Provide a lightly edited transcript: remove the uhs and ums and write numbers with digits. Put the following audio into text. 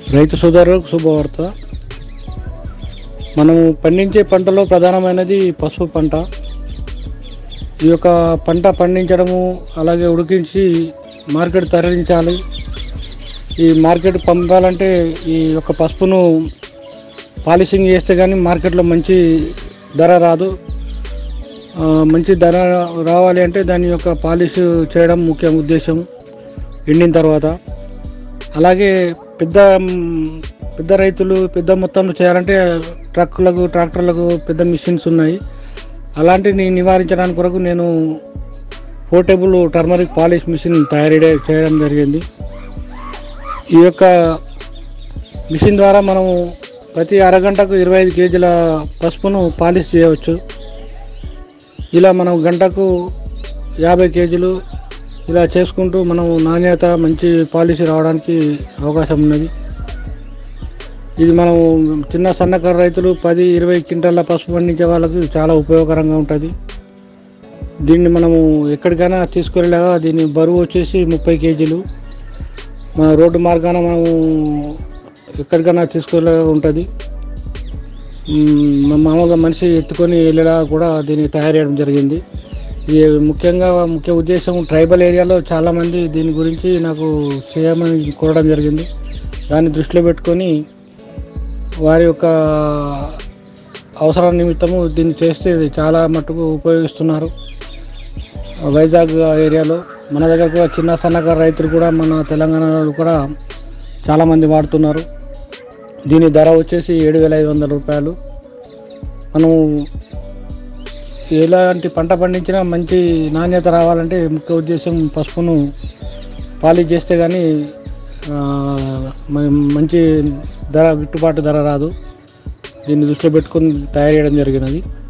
రైతు సోదరులకు శుభవార్త. మనం పండించే పంటలో ప్రధానమైనది పసుపు పంట. ఈ యొక్క పంట పండించడము, అలాగే ఉడికించి మార్కెట్ తరలించాలి. ఈ మార్కెట్ పంపాలంటే ఈ యొక్క పసుపును పాలిషింగ్ చేస్తే కానీ మార్కెట్లో మంచి ధర రాదు. మంచి ధర రావాలి అంటే దాని యొక్క పాలిష్ చేయడం ముఖ్య ఉద్దేశం ఎండిన తర్వాత. అలాగే పెద్ద రైతులు పెద్ద మొత్తంలో చేయాలంటే ట్రాక్టర్లకు పెద్ద మిషన్స్ ఉన్నాయి. అలాంటిని నివారించడానికి కొరకు నేను పోర్టబుల్ టర్మరిక్ పాలిష్ మిషన్ చేయడం జరిగింది. ఈ యొక్క మిషన్ ద్వారా మనము ప్రతి అరగంటకు 25 కేజీల పసుపును పాలిష్ చేయవచ్చు. ఇలా మనం గంటకు 50 కేజీలు ఇలా చేసుకుంటూ మనం నాణ్యత మంచి పాలిష్ రావడానికి అవకాశం ఉన్నది. ఇది మనం చిన్న సన్నకారు రైతులు 10-20 క్వింటాల పసుపు పండించే వాళ్ళకి చాలా ఉపయోగకరంగా ఉంటుంది. దీన్ని మనము ఎక్కడికైనా తీసుకెళ్ళగా దీని బరువు వచ్చేసి 30 కేజీలు. మన రోడ్డు మార్గాన మనము ఎక్కడికైనా తీసుకెళ్ళగా ఉంటుంది. మామూలుగా మనిషి ఎత్తుకొని వెళ్ళేలా కూడా దీన్ని తయారు చేయడం జరిగింది. ఇది ముఖ్య ఉద్దేశం ట్రైబల్ ఏరియాలో చాలామంది దీని గురించి నాకు చేయమని కోరడం జరిగింది. దాన్ని దృష్టిలో పెట్టుకొని వారి యొక్క అవసరం నిమిత్తము దీన్ని చేస్తే చాలా మట్టుకు ఉపయోగిస్తున్నారు. వైజాగ్ ఏరియాలో మన దగ్గర కూడా చిన్న సన్నకారు రైతులు కూడా మన తెలంగాణలో కూడా చాలామంది వాడుతున్నారు. దీని ధర వచ్చేసి 7,500 రూపాయలు. మనం ఎలాంటి పంట పండించినా మంచి నాణ్యత రావాలంటే ముఖ్య ఉద్దేశం పసుపును పాలిష్ చేస్తే కానీ మంచి గిట్టుబాటు ధర రాదు. దీన్ని దృష్టిలో పెట్టుకొని తయారు చేయడం జరిగినది.